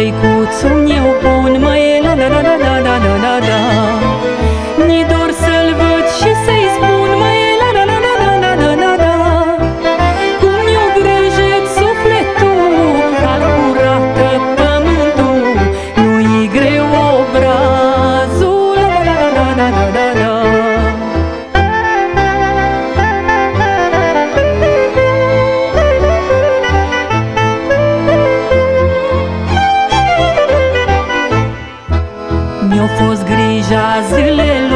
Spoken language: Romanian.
Micuțul meu bun, măi, la la la la la la la la la. Ni dor să-l văd și să-i spun, măi, la la la la la la la la la. Cum mi-o grăjet sufletul, ca curată pământul, nu-i greu obrazul, la la la la la la la. Mi-a fost grija zilelor